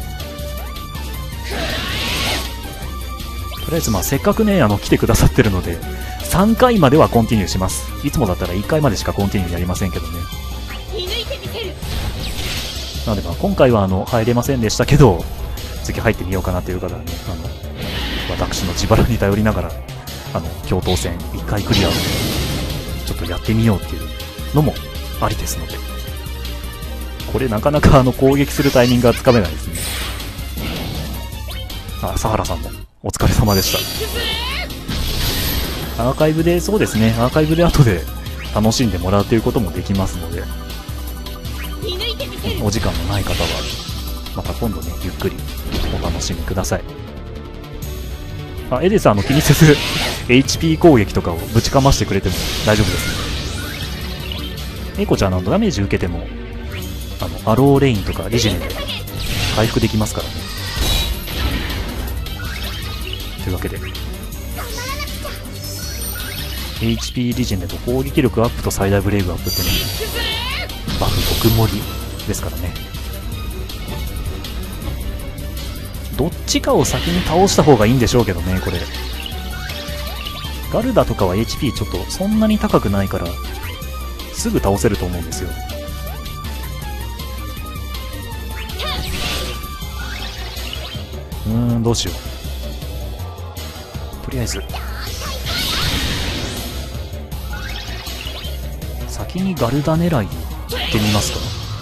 とりあえずせっかくね来てくださってるので3回まではコンティニューします。いつもだったら1回までしかコンティニューやりませんけどね。なので今回は入れませんでしたけど、次入ってみようかなという方はね、私の自腹に頼りながら共闘戦1回クリアをちょっとやってみようっていうのもありですので、これなかなか攻撃するタイミングがつかめないですね。サハラさんもお疲れ様でした。アーカイブで、そうですね、アーカイブで後で楽しんでもらうということもできますので、お時間のない方はまた今度ねゆっくりお楽しみください。エデさん気にせずHP 攻撃とかをぶちかましてくれても大丈夫ですね。エイコちゃんダメージ受けてもアローレインとかリジネで回復できますからね。というわけで HP リジネと攻撃力アップと最大ブレイブアップってね、バフ極盛りですからね。どっちかを先に倒した方がいいんでしょうけどね。これガルダとかは HP ちょっとそんなに高くないからすぐ倒せると思うんですよ。どうしよう。とりあえず先にガルダ狙いで行ってみますか。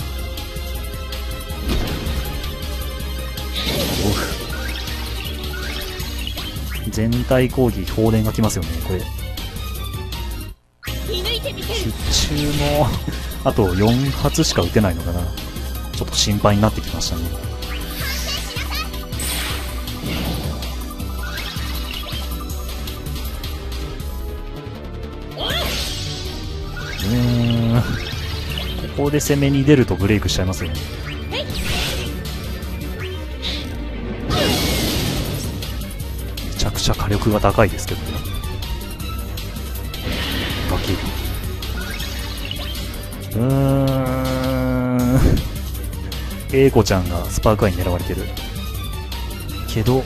全体攻撃放電がきますよね。これ必中もあと4発しか撃てないのかな。ちょっと心配になってきましたね。ここで攻めに出るとブレイクしちゃいますよね。めちゃくちゃ火力が高いですけどね。ガキエイコちゃんがスパークアイに狙われてるけど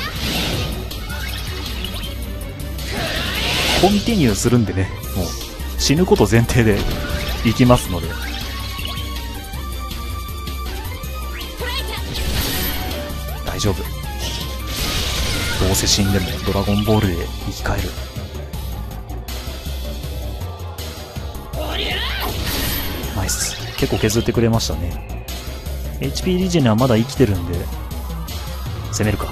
コンティニューするんでね、もう死ぬこと前提でいきますので、大丈夫。どうせ死んでもドラゴンボールで生き返る。ナイス。結構削ってくれましたね。 HP リジェネはまだ生きてるんで攻めるか。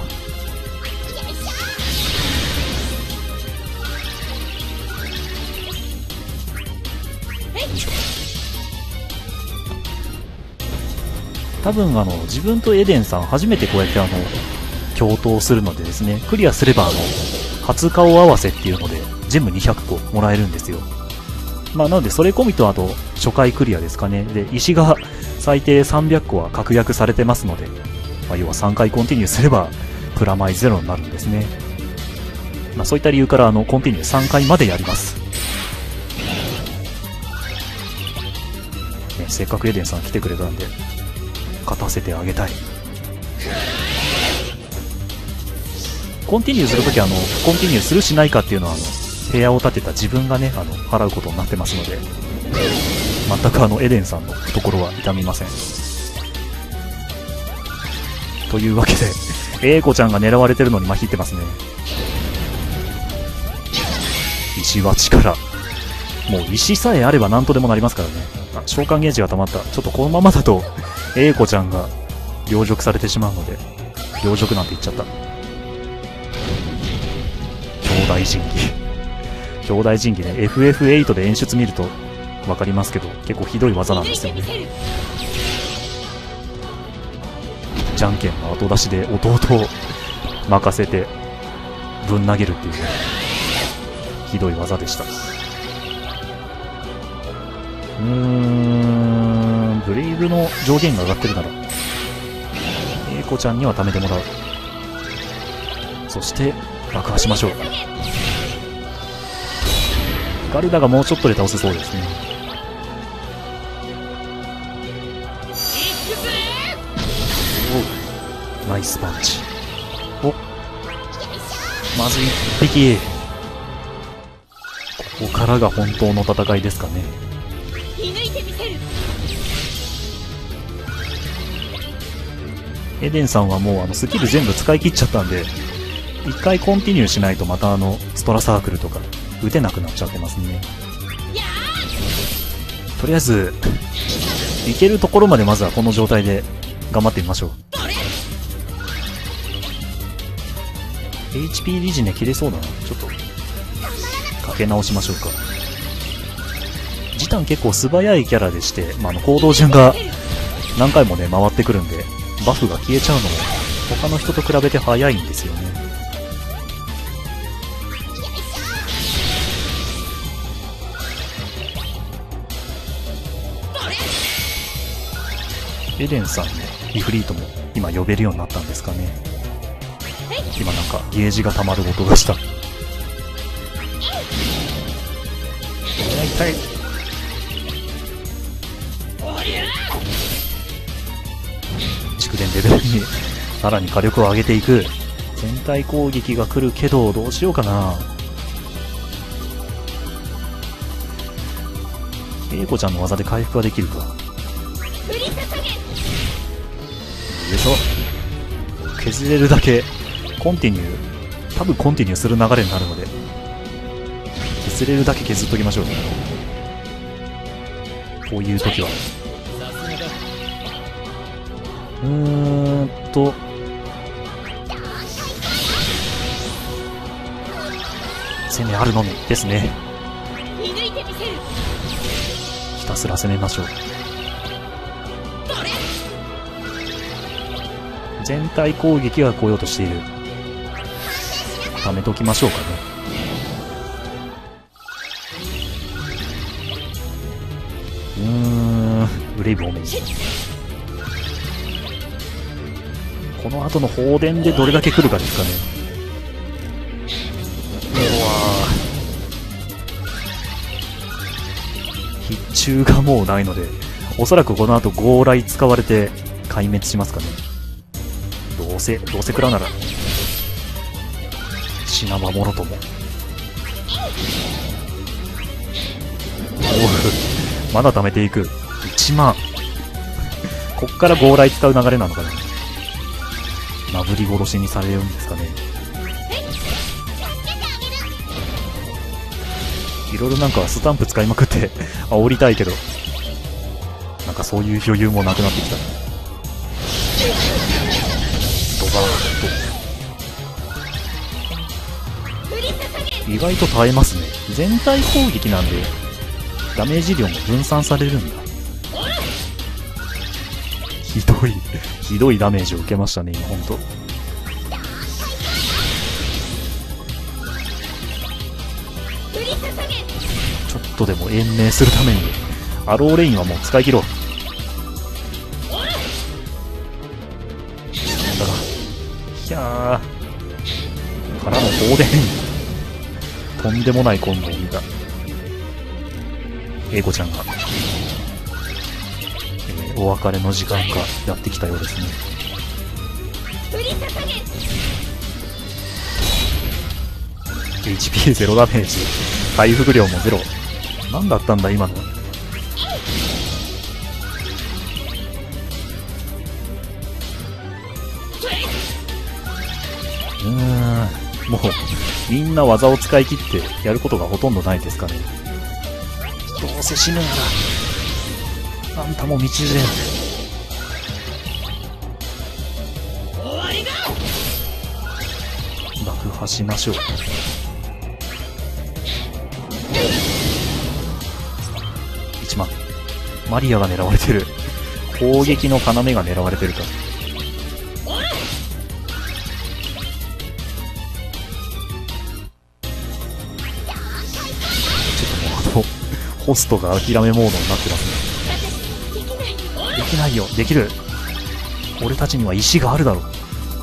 多分自分とエデンさん初めてこうやって共闘するのでですね、クリアすれば初顔合わせっていうのでジェム200個もらえるんですよ。なのでそれ込みとあと初回クリアですかね。で石が最低300個は確約されてますので、要は3回コンティニューすればプラマイゼロになるんですね。そういった理由からコンティニュー3回までやります。 せっかくエデンさん来てくれたんで勝たせてあげたい。コンティニューするときはコンティニューするしないかっていうのは部屋を建てた自分がね払うことになってますので、全くエデンさんの懐は痛みません。というわけで英子ちゃんが狙われてるのにまひってますね。石は力、もう石さえあれば何とでもなりますからね。召喚ゲージが溜まった。ちょっとこのままだと英子ちゃんが凌辱されてしまうので、凌辱なんて言っちゃった。兄弟神器兄弟神器ね、 FF8 で演出見ると分かりますけど結構ひどい技なんですよね。じゃんけんの後出しで弟を任せてぶん投げるっていうひどい技でした。ブレイブの上限が上がってるなら英子ちゃんには貯めてもらう。そして爆破しましょう。ガルダがもうちょっとで倒せそうですね。おナイスパンチ。おまず1匹。ここからが本当の戦いですかね。エデンさんはもうスキル全部使い切っちゃったんで、一回コンティニューしないとまたストラサークルとか打てなくなっちゃってますね。とりあえずいけるところまでまずはこの状態で頑張ってみましょう。 HP リジネ切れそうだな。ちょっとかけ直しましょうか。ジタン結構素早いキャラでして、行動順が何回もね回ってくるんでバフが消えちゃうのも他の人と比べて早いんですよね。エデンさんのイフリートも今呼べるようになったんですかね。今なんかゲージが溜まる音がした。痛い。蓄電レベルにさらに火力を上げていく。全体攻撃が来るけどどうしようかな。英子ちゃんの技で回復ができるか。よいしょ。削れるだけコンティニュー、多分コンティニューする流れになるので削れるだけ削っときましょう。こういう時は攻めあるのみですね。ひたすら攻めましょう。全体攻撃が来ようとしている。貯めときましょうかね。ブレイブオメンジ。この後の放電でどれだけ来るかですかね。必中がもうないので、おそらくこの後号雷使われて壊滅しますかね。どうせ食らうなら死なまもろとも。まだ貯めていく。1万こっから号雷使う流れなのかな。なぶり殺しにされるんですかね。いろいろなんかスタンプ使いまくって煽りたいけど、なんかそういう余裕もなくなってきた。ドバーンと意外と耐えますね。全体攻撃なんでダメージ量も分散されるんだ。ひどいダメージを受けましたね今。ほんとちょっとでも延命するためにアローレインはもう使い切ろう。だがひゃーからの放電とんでもないコンボを見た。英子ちゃんがお別れの時間がやってきたようですね。 振り捧げ HP0 ダメージ、回復量も0。何だったんだ今の。もうみんな技を使い切ってやることがほとんどないですかね。どうせ死ぬならあんたも道連れ。爆破しましょう。1万。マリアが狙われてる。攻撃の要が狙われてるか。ホストが諦めモードになってますね。できないよ。できる。俺たちには石があるだろう。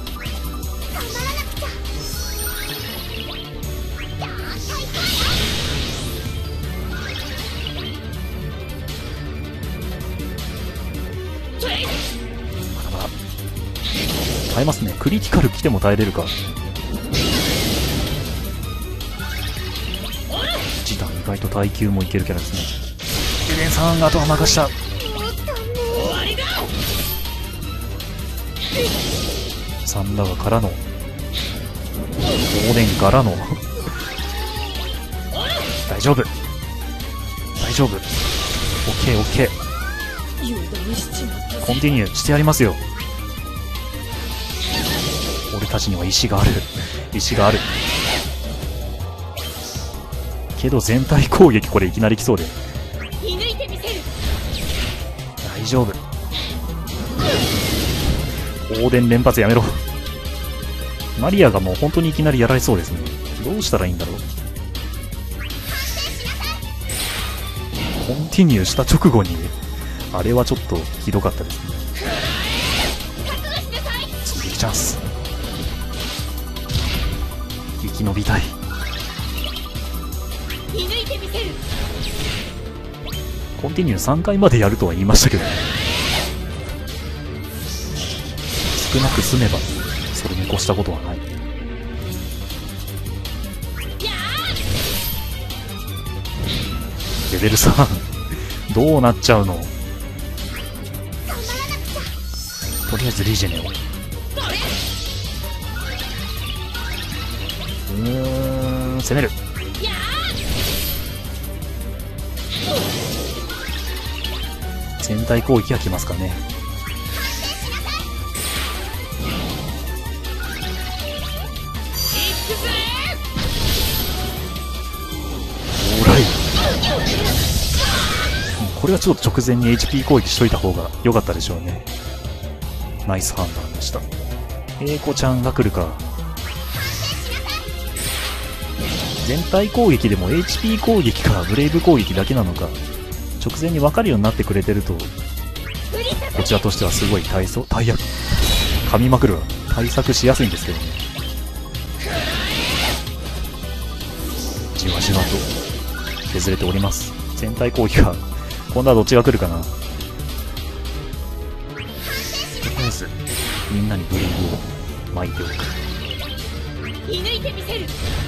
まだまだ耐えますね。クリティカル来ても耐えれるか。1段意外と耐久もいけるキャラですね。エレンさん、あとは任した。サンダガからのオーデンからの大丈夫大丈夫。オッケーオッケー。コンティニューしてやりますよ。俺たちには石がある。石があるけど全体攻撃これいきなり来そうで大丈夫。オーデン連発やめろ。マリアがもう本当にいきなりやられそうですね。どうしたらいいんだろう。コンティニューした直後にあれはちょっとひどかったですね。次チャンス。生き延びたい。コンティニュー3回までやるとは言いましたけど、少なく済めばそれに越したことはない。レベル3どうなっちゃうの。とりあえずリジェネを。攻める。全体攻撃が来ますかね。オーライ。これはちょっと直前に HP 攻撃しといた方が良かったでしょうね。ナイス判断でした。英子ちゃんが来るか。全体攻撃でも HP 攻撃かブレイブ攻撃だけなのか直前に分かるようになってくれてると、こちらとしてはすごい噛みまくるわ。対策しやすいんですけどね。じわじわと削れております。全体攻撃が今度はどっちが来るかな。とりあえずみんなにブレイブを巻いておく。 射抜いてみせる。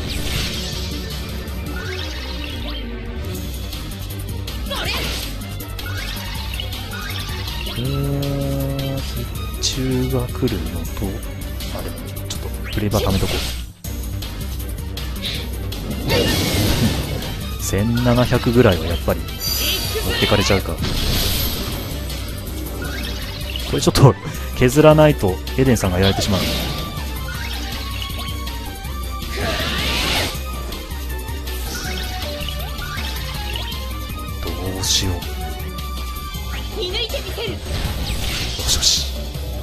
必中が来るのと、あ、でもちょっとフレーバー貯めとこう。1700ぐらいはやっぱり持ってかれちゃうか。これちょっと削らないとエデンさんがやられてしまう。どうしよう。よしよし。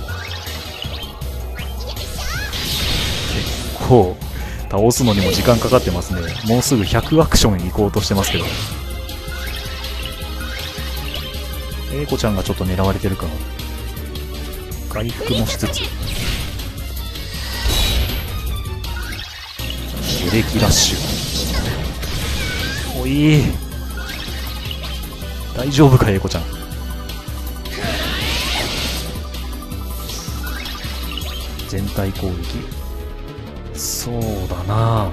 結構倒すのにも時間かかってますね。もうすぐ100アクション行こうとしてますけど、英子ちゃんがちょっと狙われてるかな。回復もしつつエレキラッシュ。おい大丈夫か英子ちゃん。 全体攻撃。そうだな。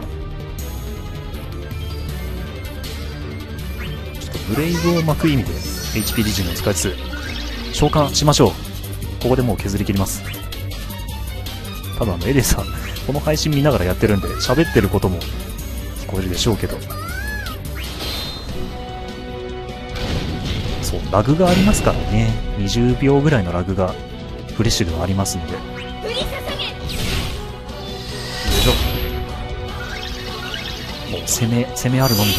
ちょっとブレイブを巻く意味で HP リジンを使いつつ召喚しましょう。ここでもう削り切ります。多分エレンさんこの配信見ながらやってるんで喋ってることも聞こえるでしょうけど、そうラグがありますからね。20秒ぐらいのラグがフレッシュではありますので。よいしょ。もう攻めあるのみで、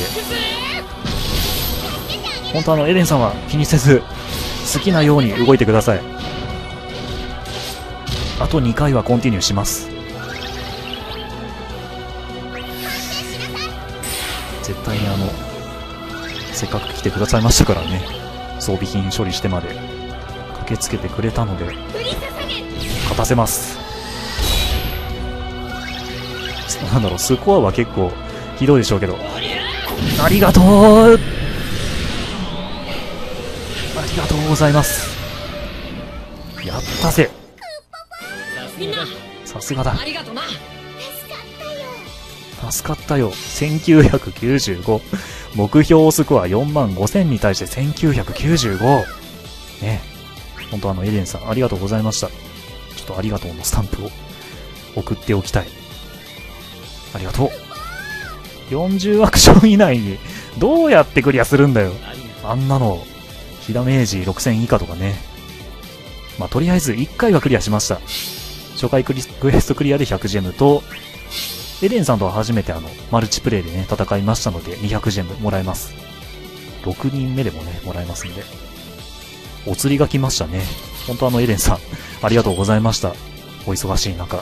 本当エレンさんは気にせず好きなように動いてください。あと2回はコンティニューします。絶対にせっかく来てくださいましたからね、装備品処理してまで駆けつけてくれたので勝たせます。なんだろう、スコアは結構ひどいでしょうけど、ありがとう、ありがとうございます。やったぜ。さすがだ。助かったよ。1995。目標スコア45000に対して1995。ね。ほんとエレンさんありがとうございました。ちょっとありがとうのスタンプを送っておきたい。ありがとう。40アクション以内にどうやってクリアするんだよ。あんなの、ヒダメージ6000以下とかね。まあ、とりあえず1回はクリアしました。初回クエストクリアで100ジェムと、エレンさんとは初めてマルチプレイでね、戦いましたので200ジェムもらえます。6人目でもね、もらえますんで。お釣りが来ましたね。ほんとエレンさん、ありがとうございました。お忙しい中。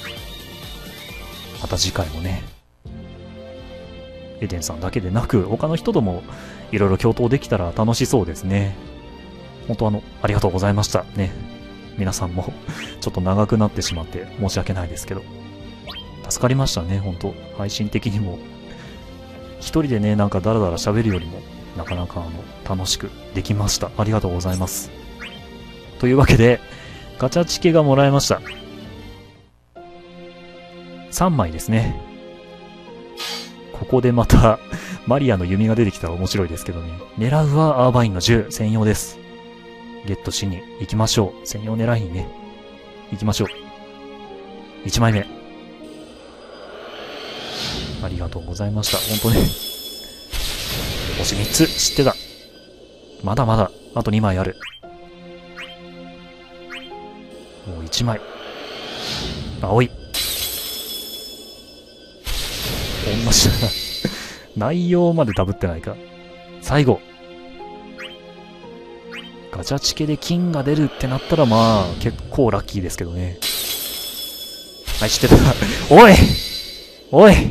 また次回もね、エレンさんだけでなく、他の人ともいろいろ共闘できたら楽しそうですね。ほんとありがとうございました。ね。皆さんもちょっと長くなってしまって申し訳ないですけど。助かりましたね、ほんと。配信的にも。一人でね、なんかダラダラ喋るよりも、なかなか楽しくできました。ありがとうございます。というわけで、ガチャチケがもらえました。3枚ですね。ここでまた、マリアの弓が出てきたら面白いですけどね。狙うはアーバインの銃、専用です。ゲットしに行きましょう。専用狙いにね、行きましょう。1枚目。ありがとうございました。ほんとね。星3つ、知ってた。まだまだ、あと2枚ある。もう1枚。青い。同じだな。内容までダブってないか。最後。ガチャチケで金が出るってなったらまあ、結構ラッキーですけどね。はい、知ってた。おいおい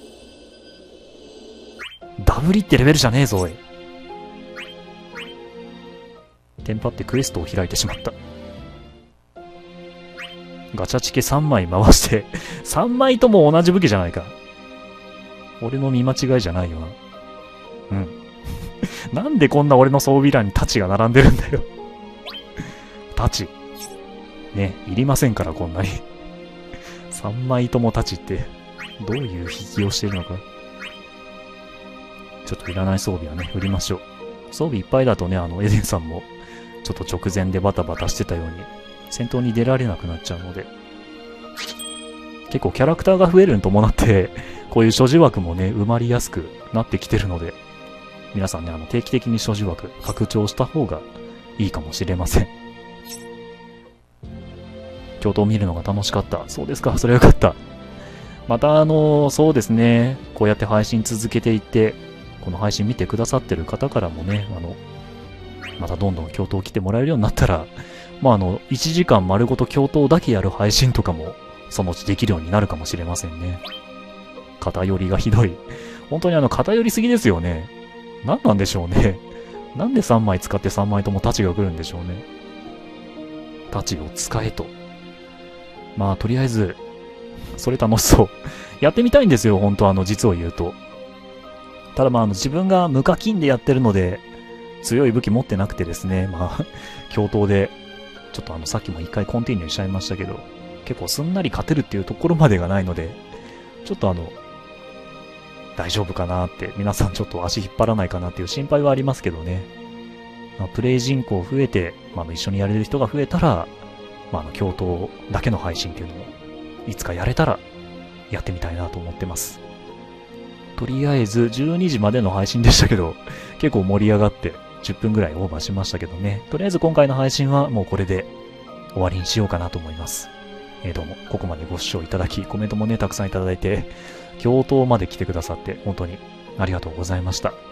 ダブリってレベルじゃねえぞ、おい。テンパってクエストを開いてしまった。ガチャチケ3枚回して、3枚とも同じ武器じゃないか。俺の見間違いじゃないよな。うん。なんでこんな俺の装備欄に太刀が並んでるんだよ。太刀。ね、いりませんから、こんなに。3枚とも太刀って、どういう引きをしているのか。ちょっといらない装備はね、売りましょう。装備いっぱいだとね、エデンさんも、ちょっと直前でバタバタしてたように、戦闘に出られなくなっちゃうので、結構キャラクターが増えるに伴って、こういう所持枠もね、埋まりやすくなってきてるので、皆さんね、定期的に所持枠拡張した方がいいかもしれません。共闘を見るのが楽しかった。そうですか、それはよかった。またそうですね、こうやって配信続けていって、この配信見てくださってる方からもね、またどんどん共闘来てもらえるようになったら、まあ1時間丸ごと共闘だけやる配信とかも、そのうちできるようになるかもしれませんね。偏りがひどい。本当に偏りすぎですよね。何なんでしょうね。なんで3枚使って3枚とも太刀が来るんでしょうね。太刀を使えと。まあとりあえず、それ楽しそう。やってみたいんですよ、本当実を言うと。ただまあ自分が無課金でやってるので、強い武器持ってなくてですね、まあ、共闘で、ちょっとさっきも一回コンティニューしちゃいましたけど、 結構すんなり勝てるっていうところまでがないので、ちょっと大丈夫かなって、皆さんちょっと足引っ張らないかなっていう心配はありますけどね。プレイ人口増えて、一緒にやれる人が増えたら、共闘だけの配信っていうのも、いつかやれたら、やってみたいなと思ってます。とりあえず、12時までの配信でしたけど、結構盛り上がって、10分ぐらいオーバーしましたけどね。とりあえず今回の配信はもうこれで終わりにしようかなと思います。どうも、ここまでご視聴いただき、コメントもね、たくさんいただいて、共闘まで来てくださって、本当にありがとうございました。